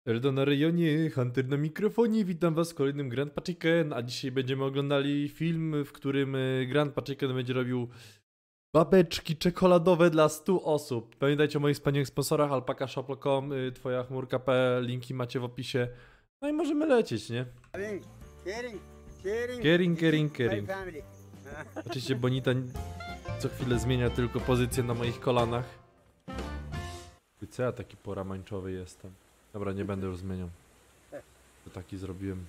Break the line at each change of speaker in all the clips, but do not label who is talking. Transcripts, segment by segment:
Eldo na rejonie, Hunter na mikrofonie, witam was w kolejnym Grandpa Chicken, a dzisiaj będziemy oglądali film, w którym Grandpa Chicken będzie robił babeczki czekoladowe dla 100 osób. Pamiętajcie o moich wspaniałych sponsorach, alpakashop.com, twoja chmurka.pl, linki macie w opisie. No i możemy lecieć, nie? Caring. Oczywiście Bonita co chwilę zmienia tylko pozycję na moich kolanach. I co ja taki poramańczowy jestem? Dobra, nie będę już zmieniał. To taki zrobiłem.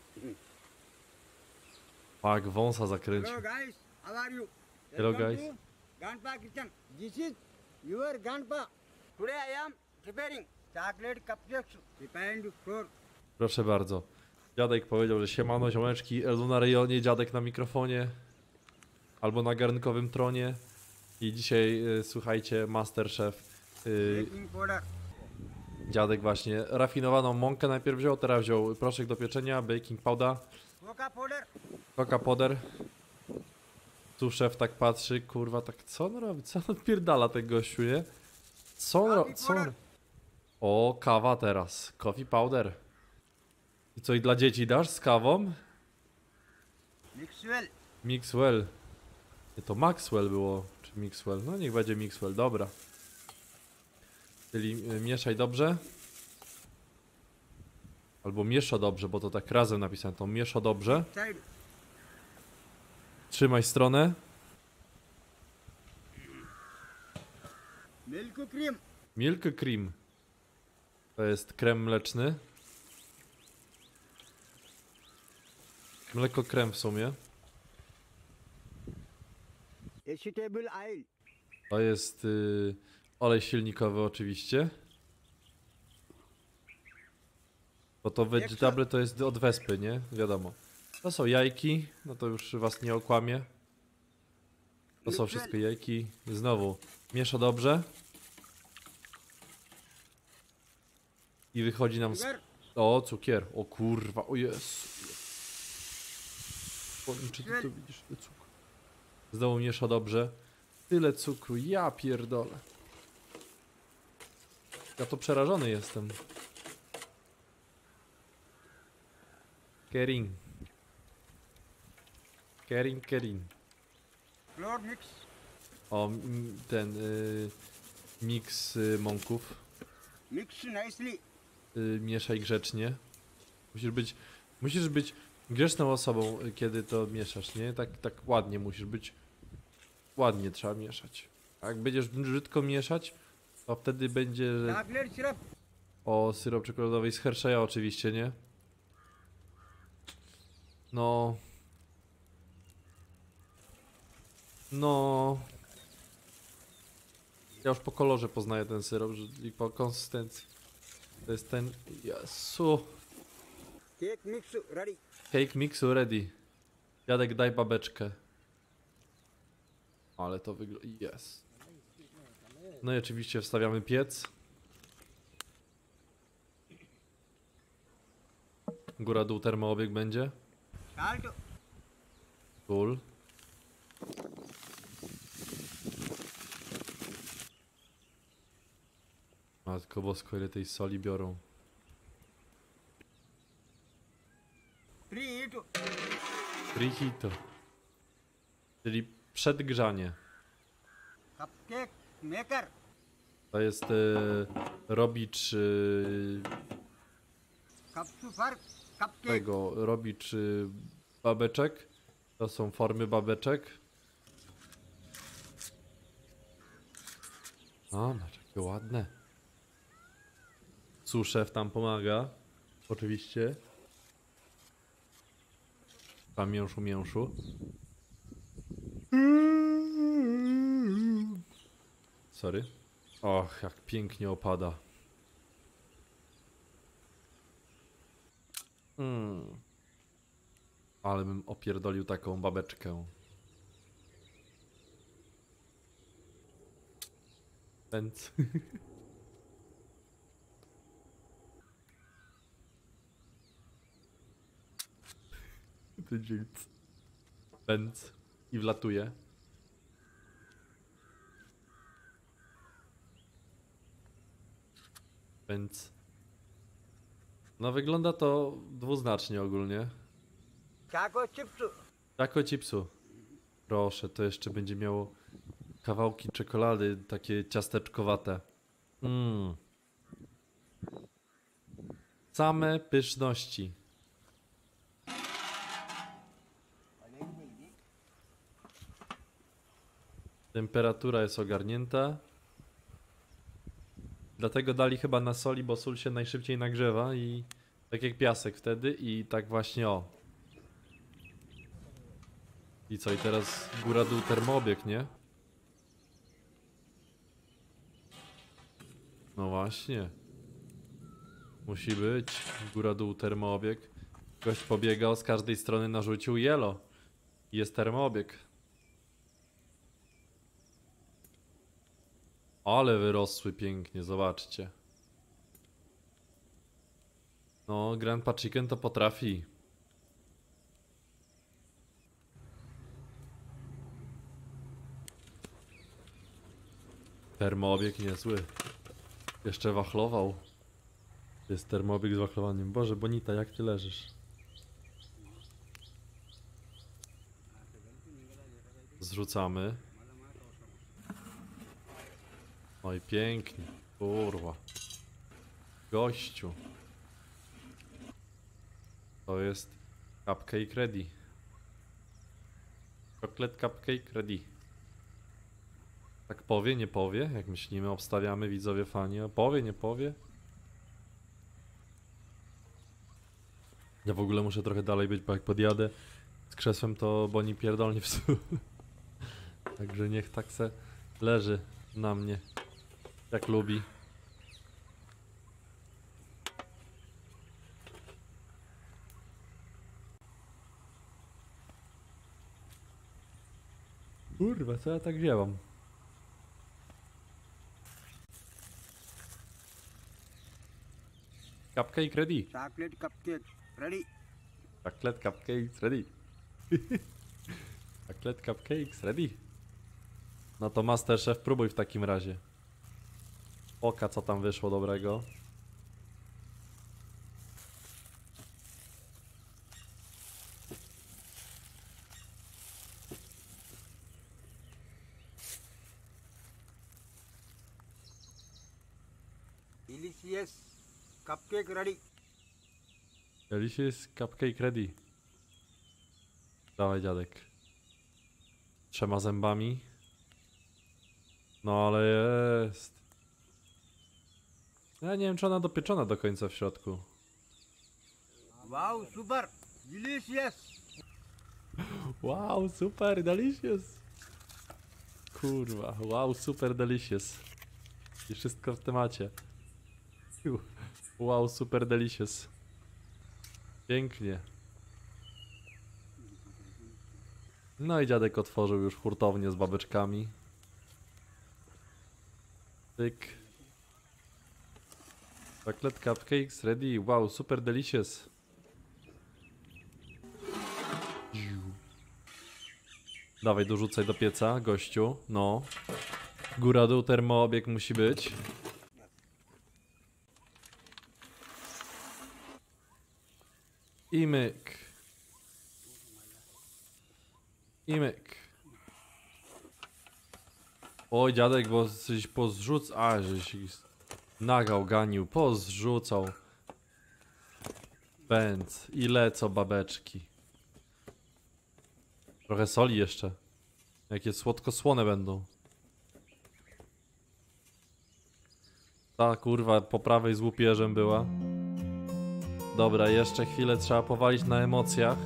Pak, wąsa zakręcił.
Hello guys, how are you?
Hello,
Welcome
guys.
to Grandpa Kitchen. This is your grandpa. Today I am preparing chocolate cupcakes refined flour.
Proszę bardzo. Dziadek powiedział, że siemano ziomeczki, Elu na rejonie, dziadek na mikrofonie. Albo na garnkowym tronie. I dzisiaj, słuchajcie, Masterchef.
Baking powder.
Dziadek właśnie rafinowaną mąkę najpierw wziął, teraz wziął proszek do pieczenia, baking powder,
Cocoa powder.
coca powder. Tu szef tak patrzy, kurwa, tak co on robi? Co on odpierdala ten gościu, nie? Co on robi? Co on... O, kawa teraz. Coffee powder. I co, i dla dzieci dasz z kawą?
Mixwell.
Mixwell. Nie, to Maxwell było, czy Mixwell? No niech będzie Mixwell, dobra. Czyli mieszaj dobrze. Albo miesza dobrze, bo to tak razem napisane, to miesza dobrze.
Side.
Trzymaj stronę.
Milk cream.
Milk cream. To jest krem mleczny. Mleko krem w sumie.
Vegetable oil.
To jest olej silnikowy oczywiście. Bo to vegetable to jest od wespy, nie? Wiadomo. To są jajki, no to już was nie okłamie. To są wszystko jajki. Znowu miesza dobrze. I wychodzi nam...
Sugar.
O, cukier. O kurwa, o Jezu. Czy ty to widzisz? Ile cukru? Znowu miesza dobrze. Tyle cukru, ja pierdolę. Ja to przerażony jestem. Caring. Caring.
Flour mix.
O, ten miks mąków.
Mix nicely.
Mieszaj grzecznie. Musisz być grzeczną osobą, kiedy to mieszasz, nie? Tak ładnie musisz być. Ładnie trzeba mieszać. A jak będziesz brzydko mieszać, to wtedy będzie... że-
Chocolate syrup.
O, syrop czekoladowy z Hershey'a oczywiście, nie? No... No... Ja już po kolorze poznaję ten syrop i po konsystencji. To jest ten... Jezu...
Cake mix ready.
Cake mixu ready. Jadek, daj babeczkę. Ale to wygląda... Yes. No i oczywiście wstawiamy piec. Góra dół termoobieg będzie.
Salt.
Sól. Matko bosko, ile tej soli biorą.
Preheat.
Preheat. Czyli przedgrzanie.
Cupcake maker.
To jest robicz
Cup to for cupcake.
tego, robicz babeczek. To są formy babeczek. O, masz jakie ładne. Szef tam pomaga. Oczywiście. Tam mięszu. Sorry. Och, jak pięknie opada. Ale bym opierdolił taką babeczkę. Pędz. Ten dźwięk. Pędz. I wlatuje. Pędz. No wygląda to dwuznacznie ogólnie.
Choco chips.
Jako chipsu. Proszę, to jeszcze będzie miało kawałki czekolady, takie ciasteczkowate. Same pyszności. Temperatura jest ogarnięta. Dlatego dali chyba na soli, bo sól się najszybciej nagrzewa i tak jak piasek wtedy i tak właśnie o. I co, i teraz góra-dół termoobieg, nie? No właśnie. Musi być góra-dół termoobieg. Gość pobiegał, z każdej strony narzucił jelo. Jest termoobieg. Ale wyrosły pięknie, zobaczcie. No, Grandpa Chicken to potrafi. Termoobieg niezły. Jeszcze wachlował. Jest termoobieg z wachlowaniem. Boże, Bonita, jak ty leżysz? Zrzucamy. Oj, pięknie. Kurwa. Gościu. To jest cupcake ready. Chocolate cupcake ready. Tak powie, nie powie? Jak myślimy, obstawiamy, widzowie, fani. Powie, nie powie? Ja w ogóle muszę trochę dalej być, bo jak podjadę z krzesłem, to Boni pierdolnie w stół. Także niech tak se leży na mnie. Jak lubi. Kurwa, co ja tak wzięłam? Cupcake ready.
Chocolate cupcake ready.
Chocolate cupcakes ready. Chocolate cupcakes ready. No to Masterchef, próbuj w takim razie. Oka, co tam wyszło dobrego.
Delicious cupcake ready.
Delicious cupcake ready. Dawaj, dziadek. 3 zębami. No ale jest. Ja nie wiem, czy ona dopieczona do końca w środku.
Wow, super. Delicious.
Wow, super delicious. Kurwa, wow, super delicious. I wszystko w temacie. Wow, super delicious. Pięknie. No i dziadek otworzył już hurtownię z babeczkami. Tyk. Chocolate cupcakes ready. Wow, super delicious. Dawaj, dorzucaj do pieca, gościu. No. Góra, dół, termoobieg musi być. I myk. I myk. Oj, dziadek, bo coś pozrzucał. A, żeś nagał, ganił. Pozrzucał. Pędz. I lecą babeczki. Trochę soli jeszcze. Jakie słodko-słone będą. Ta kurwa po prawej z łupieżem była. Dobra, jeszcze chwilę trzeba powalić na emocjach.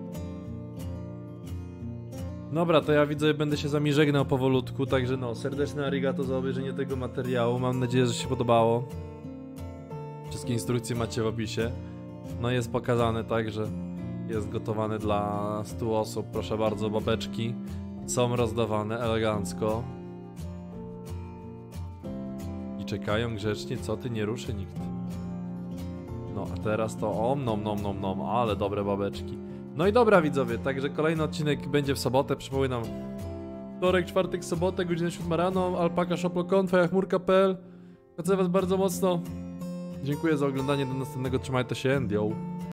Dobra, to ja widzę, będę się z wami żegnał powolutku, także no, serdeczne arigato za obejrzenie tego materiału. Mam nadzieję, że się podobało. Wszystkie instrukcje macie w opisie. No jest pokazane tak, że jest gotowane dla 100 osób. Proszę bardzo, babeczki są rozdawane elegancko. I czekają grzecznie, co ty, nie ruszy nikt. No a teraz to om nom nom nom nom, ale dobre babeczki. No i dobra widzowie, także kolejny odcinek będzie w sobotę, przypominam. Wtorek, czwartek, sobotę, godzina 7 rano, alpaka.shop.com, twoja chmurka.pl. Chcę was bardzo mocno. Dziękuję za oglądanie, do następnego, trzymajcie się, endio.